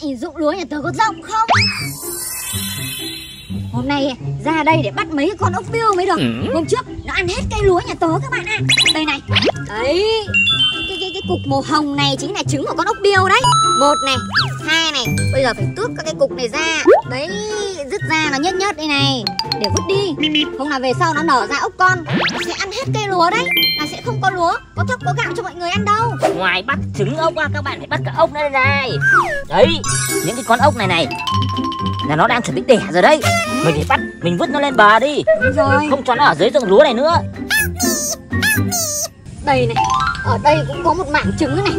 này ruộng lúa nhà tớ có rộng không? Hôm nay ra đây để bắt mấy con ốc biêu mới được. Hôm trước nó ăn hết cây lúa nhà tớ các bạn ạ. Đây này. Đấy. Cái cục màu hồng này chính là trứng của con ốc biêu đấy. 1 này, 2 này. Bây giờ phải tước các cái cục này ra. Đấy, dứt ra nó nhớt nhớt đây này để vứt đi. Không là về sau nó nở ra ốc con, nó sẽ ăn hết cây lúa đấy. Là sẽ không có lúa, có thóc có gạo cho mọi người ăn đâu. Ngoài bắt trứng ốc ra, các bạn phải bắt cả ốc nữa này. Đấy, những cái con ốc này là nó đang chuẩn bị đẻ rồi đấy. Mình phải bắt, mình vứt nó lên bờ đi. Đúng rồi. Không cho nó ở dưới ruộng lúa này nữa. Đây này, ở đây cũng có một mảng trứng này.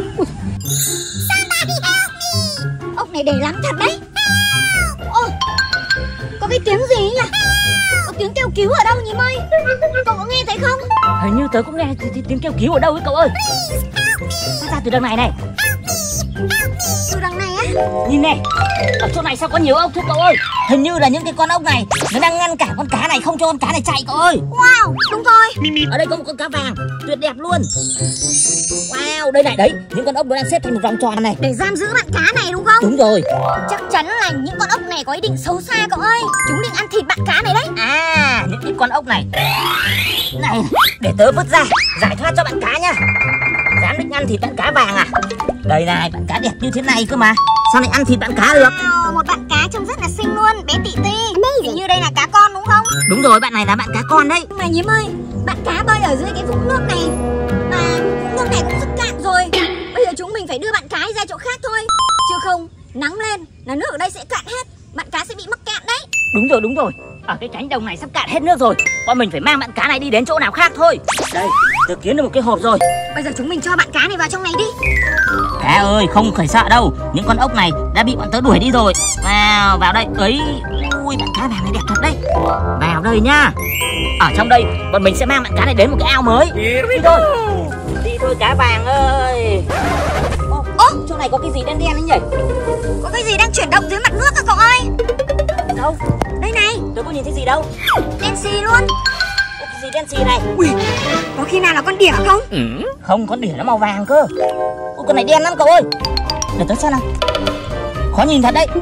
Ốc này đầy lắm thật đấy. Ô, có cái tiếng gì nhỉ? Có tiếng kêu cứu ở đâu nhỉ ơi? Cậu có nghe thấy không? Hình như tớ cũng nghe tiếng kêu cứu ở đâu ấy cậu ơi. Phát ra từ đằng này này. Từ đằng này á? Nhìn này, ở chỗ này sao có nhiều ốc thế cậu ơi? Hình như là những cái con ốc này nó đang ngăn cản con cá này không cho con cá này chạy cậu ơi. Wow, đúng rồi. Ở đây có một con cá vàng tuyệt đẹp luôn. Wow, đây này, đấy, những con ốc nó đang xếp thành một vòng tròn này để giam giữ bạn cá này đúng không? Đúng rồi. Chắc chắn là những con ốc này có ý định xấu xa cậu ơi. Chúng định ăn thịt bạn cá này đấy. À, những cái con ốc này để tớ vứt ra giải thoát cho bạn cá nhá. Dám định ăn thịt bạn cá vàng à? Đây này, bạn cá đẹp như thế này cơ mà sao lại ăn thịt bạn cá được? Một bạn cá trông rất là xinh luôn, bé tị ti. Hình như đây là cá con đúng không? Đúng rồi, bạn này là bạn cá con đấy. Nhưng mà Nhím ơi, bạn cá bơi ở dưới cái vũng nước này mà vũng nước này cũng rất cạn rồi. Bây giờ chúng mình phải đưa bạn cá ra chỗ khác thôi, chứ không nắng lên là nước ở đây sẽ cạn hết, bạn cá sẽ bị mắc cạn đấy. Đúng rồi. Ở cái cánh đồng này sắp cạn hết nước rồi. Bọn mình phải mang bạn cá này đi đến chỗ nào khác thôi. Đây, tớ kiếm được một cái hộp rồi. Bây giờ chúng mình cho bạn cá này vào trong này đi. Cá ơi, không phải sợ đâu. Những con ốc này đã bị bọn tớ đuổi đi rồi. Vào đây. Ấy, ui, bạn cá vàng này đẹp thật đấy. Vào đây nhá. Ở trong đây, bọn mình sẽ mang bạn cá này đến một cái ao mới. Đi thôi cá vàng ơi. Ô, chỗ này có cái gì đen đen ấy nhỉ? Có cái gì đang chuyển động dưới mặt nước à cậu ơi? Đâu? Đây này. Tớ có nhìn thấy gì đâu. Đen xì luôn. Cái gì đen xì này? Ui, có khi nào là con đỉa không? Không, con đỉa nó màu vàng cơ. Ui, con này đen lắm cậu ơi. Để tớ xem nào. Khó nhìn thật đấy.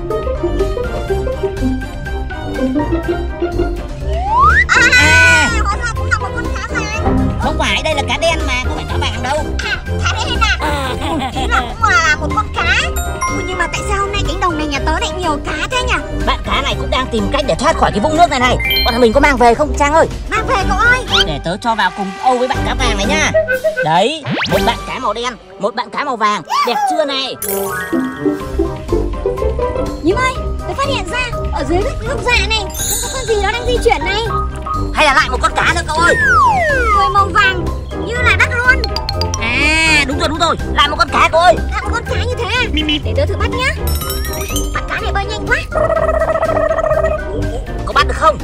Hóa ra cũng là một con cá vàng. Không phải, đây là cá đen mà, không phải cá vàng đâu. Cá đen à? Ý là cũng là một con cá. Ui, nhưng mà tại sao hôm nay cánh đồng này nhà tớ lại nhiều cá thế nhỉ? Bạn cá này cũng đang tìm cách để thoát khỏi cái vũng nước này. Bọn mình có mang về không Trang ơi? Mang về cậu ơi. Để tớ cho vào cùng âu với bạn cá vàng này nhá. Đấy, một bạn cá màu đen, một bạn cá màu vàng. Đẹp chưa này? Nhím ơi, tớ phát hiện ra ở dưới gốc dạ này cũng có con gì đó đang di chuyển này. Hay là lại một con cá nữa cậu ơi? Người màu vàng như là đất luôn. À, đúng rồi, lại một con cá cậu ơi. Lại một con cá như thế à? Để tớ thử bắt nhá. Bạn cá này bơi nhanh quá. Có bắt được không?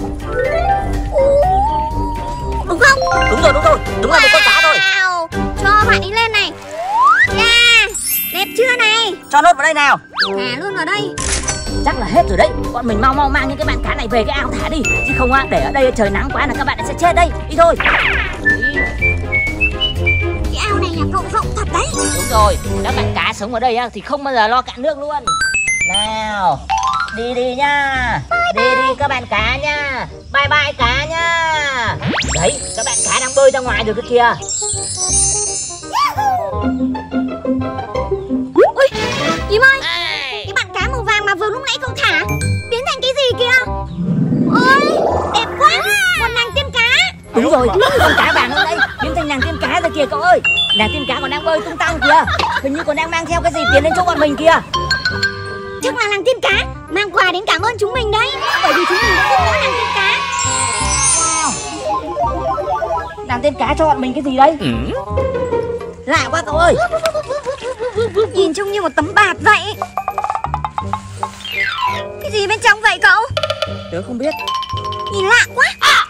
Đúng không? Đúng rồi, đúng là một con cá thôi. Cho bạn đi lên này. Yeah, đẹp chưa này? Cho nốt vào đây nào. Thả luôn vào đây. Chắc là hết rồi đấy. Bọn mình mau mang những cái bạn cá này về cái ao thả đi. Chứ không để ở đây trời nắng quá là các bạn sẽ chết đây. Đi thôi. Cái ao này nhà cậu rộng thật đấy. Đúng rồi, các bạn cá sống ở đây thì không bao giờ lo cạn nước luôn. Nào, đi nha. Đi các bạn cá nha. Bye bye cá nha. Đấy, các bạn cá đang bơi ra ngoài rồi cơ kìa. Ui, Nhím ơi, cái bạn cá màu vàng mà vừa lúc nãy cậu thả biến thành cái gì kìa? Ôi, đẹp quá, con nàng tiên cá. Đúng rồi, con cá vàng ở đây biến thành nàng tiên cá rồi kìa cậu ơi. Nàng tiên cá còn đang bơi tung tăng kìa. Hình như còn đang mang theo cái gì tiến đến chỗ bọn mình kìa. Chắc là nàng tiên cá mang quà đến cảm ơn chúng mình đấy. Bởi vì chúng mình đã giúp đỡ nàng tiên cá. Wow, nàng tiên cá cho bọn mình cái gì đấy? Lạ quá cậu ơi. Nhìn trông như một tấm bạt vậy. Cái gì bên trong vậy cậu? Tớ không biết. Nhìn lạ quá.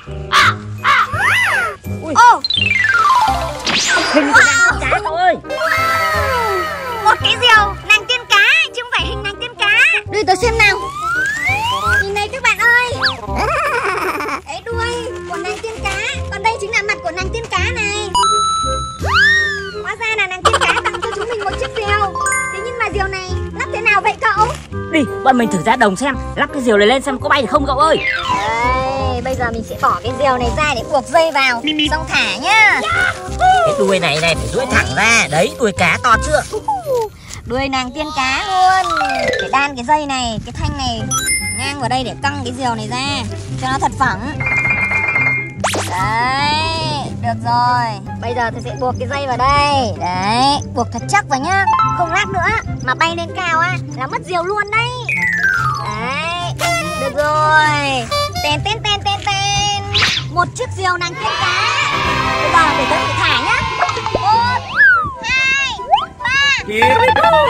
Ui. Ồ, hình của nàng tiên cá cậu ơi. một cái diều nàng tiên cá chứ không phải hình nàng tiên cá. Đưa tớ xem nào. Nhìn này các bạn ơi. Cái đuôi của nàng tiên cá, còn đây chính là mặt của nàng tiên cá này. Hóa ra là nàng tiên cá tặng cho chúng mình một chiếc diều. Thế nhưng mà diều này lắp thế nào vậy cậu? đi, bọn mình thử ra đồng xem, lắp cái diều này lên xem có bay được không cậu ơi. Đây, bây giờ mình sẽ bỏ cái diều này ra để buộc dây vào, xong thả nhá. Cái đuôi này phải duỗi thẳng ra, đấy, đuôi cá to chưa? Đuôi nàng tiên cá luôn. Để đan cái dây này, cái thanh này ngang vào đây để căng cái diều này ra cho nó thật phẳng. Đấy, được rồi. Bây giờ tôi sẽ buộc cái dây vào đây. Đấy, buộc thật chắc vào nhá. Không lát nữa mà bay lên cao á là mất diều luôn đấy. Đấy, được rồi. Tên tên tên tên tên. Một chiếc diều nàng tiên cá. Bây giờ để tôi thả nhá. 1, 2, 3. Here we go.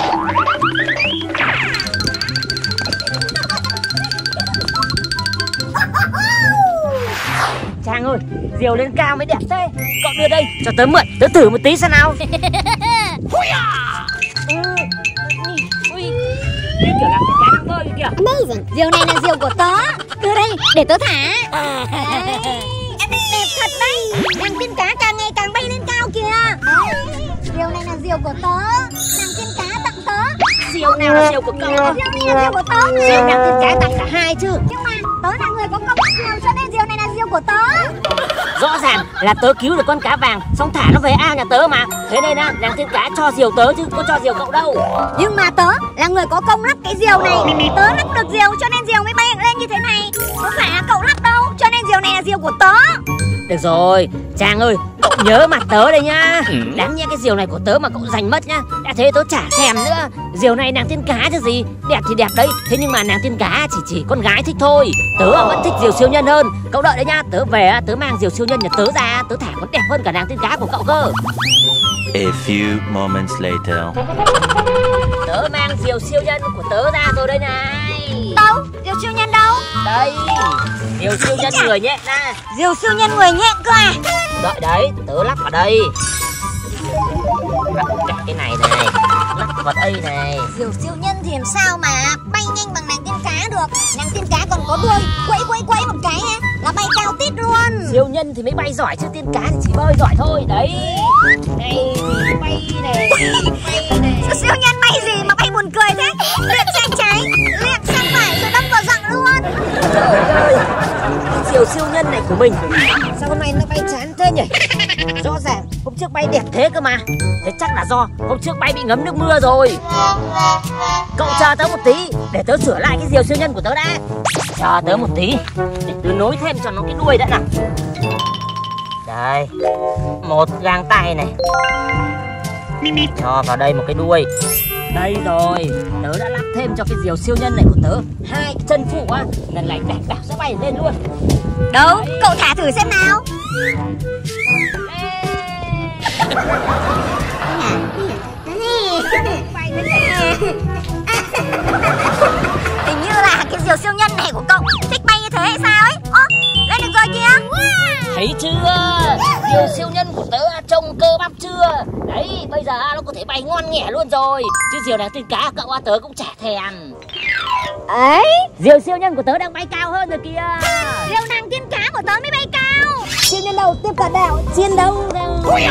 Trang ơi, diều lên cao mới đẹp thế. Cậu đưa đây, cho tớ mượn, tớ thử một tí xem nào. Ui, như kiểu làm cái cá đang bơi kìa. Amazing. Diều này là diều của tớ. Đưa đây, để tớ thả. Đấy, đẹp thật đấy. Nàng tiên cá càng ngày càng bay lên cao kìa. Đấy, diều này là diều của tớ. Nàng tiên cá tặng tớ. Diều nào là diều của cậu? Diều này là diều của tớ. Diều nàng tiên cá tặng cả hai chứ. Nhưng mà tớ là người có công bắt diều cho nên diều này là diều của tớ. Rõ ràng là tớ cứu được con cá vàng, xong thả nó về ao nhà tớ mà. Thế nên nàng tiên cá cho diều tớ chứ có cho diều cậu đâu. Nhưng mà tớ là người có công lắp cái diều này. Tớ lắp được diều cho nên diều mới bay lên như thế này. Không phải là cậu lắp đâu, cho nên diều này là diều của tớ. Được rồi, Trang ơi, cậu nhớ mặt tớ đây nhá. Đáng nhẽ cái diều này của tớ mà cậu giành mất nhá. Đã thế tớ chả thèm nữa. Diều này nàng tiên cá chứ gì. Đẹp thì đẹp đấy, thế nhưng mà nàng tiên cá chỉ con gái thích thôi. Tớ vẫn thích diều siêu nhân hơn. Cậu đợi đấy nhá, tớ về tớ mang diều siêu nhân nhà tớ ra. Tớ thả còn đẹp hơn cả nàng tiên cá của cậu cơ. A few moments later. Tớ mang diều siêu nhân của tớ ra rồi đây này. Đâu? Diều siêu nhân đâu? Đây, diều siêu nhân người nhẹ ra. Diều siêu nhân người nhẹ cơ à? Đợi đấy, tớ lắp vào đây. Lắp cả cái này này, lắp vào đây này. Diều siêu nhân thì làm sao mà bay nhanh bằng nàng tiên cá được. Nàng tiên cá còn có đuôi quẫy một cái là bay cao tít luôn. Siêu nhân thì mới bay giỏi chứ tiên cá thì chỉ bơi giỏi thôi. Đấy, này bay này, bay này. Siêu nhân bay gì mà bay buồn cười thế? Luyện sang trái, luyện sang phải rồi đâm vào rặng luôn. Trời ơi, cái diều siêu nhân này của mình sao hôm nay nó bay chán thế nhỉ? Rõ ràng hôm trước bay đẹp thế cơ mà. Thế chắc là do hôm trước bay bị ngấm nước mưa rồi. Cậu chờ tớ một tí để tớ sửa lại cái diều siêu nhân của tớ đã. Chờ tớ một tí để tớ nối thêm cho nó cái đuôi đã nào. Đây, một gang tay này, cho vào đây một cái đuôi. Đây rồi, tớ đã lắp thêm cho cái diều siêu nhân này của tớ hai cái chân phụ á, lần này đảm bảo sẽ bay lên luôn. Đâu? Đấy. Cậu thả thử xem nào. Hình như là cái diều siêu nhân này của cậu thích bay như thế hay sao ấy? Lên được rồi kìa. Thấy chưa? Diều siêu nhân của tớ trông cơ bắp chưa? Đấy, bây giờ nó có thể bay ngon nghẻ luôn rồi. Chứ diều nàng tiên cá cậu tớ cũng chả thèm. Ấy, diều siêu nhân của tớ đang bay cao hơn rồi kìa. Diều nàng tiên cá của tớ mới bay cao. Siêu nhân đâu? Tiếp cả đảo. Chiến đấu đâu? Ui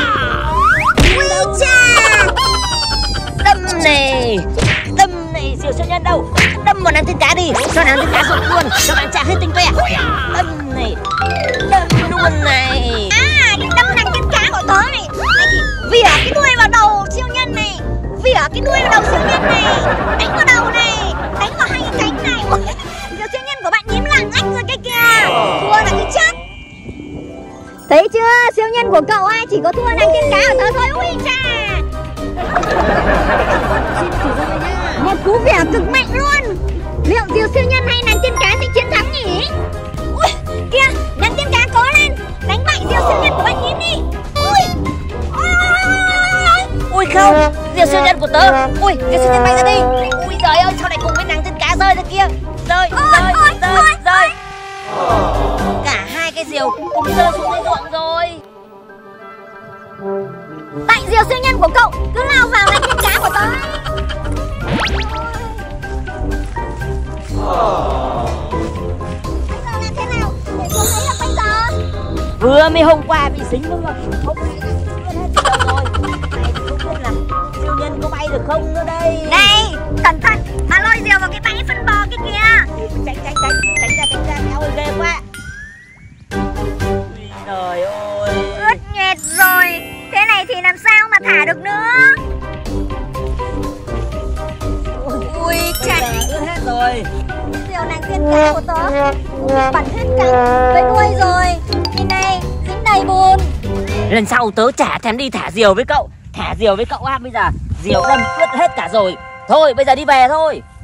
cha. Đâm này, diều siêu nhân đâu? Đâm vào nàng tiên cá đi, cho nàng tiên cá rụt luôn, cho bạn trả hết tinh que. Đâm này, đâm luôn này. À, cái đâm nàng tiên cá của tớ này, vỉa cái đuôi vào đầu siêu nhân này, vỉa cái đuôi vào đầu siêu nhân này, đánh vào đầu này, đánh vào hai cái cánh này. Diều siêu nhân của bạn nhím lẳng ách rồi cái kìa, thua là cái chắc. Thấy chưa, siêu nhân của cậu chỉ có thua nàng tiên cá của tớ thôi. Ui cha, một cú vỉa cực mạnh luôn. Liệu diều siêu nhân hay nàng tiên cá sẽ chiến thắng nhỉ? Ui, kìa, nàng tiên cá cố lên, đánh bại diều siêu nhân của bạn nhím đi. Ui, ui không, diều siêu nhân của tớ. Ui, diều siêu nhân bay ra đi. Ui giời ơi, sao lại cùng với nàng tiên cá rơi ra kia? Rơi. Cả hai cái diều cùng rơi xuống cái ruộng rồi. tại diều siêu nhân của cậu cứ lao vào nàng tiên cá của tớ. Bây giờ làm thế nào để cô thấy được bây giờ? Vừa mới hôm qua bị dính đúng không? Hôm nay là hết rồi. Này thì không biết là siêu nhân có bay được không nữa đây. Này, cẩn thận mà lôi diều vào cái Ướt nhẹp rồi. Thế này thì làm sao mà thả được nữa. Ui chà, ướt hết rồi. Diều nàng tiên cá của tớ bị bẩn hết cả cái đuôi rồi. Nhìn này, dính đầy bùn. Lần sau tớ chả thèm đi thả diều với cậu. Thả diều với cậu bây giờ diều đâm ướt hết cả rồi. Thôi bây giờ đi về thôi.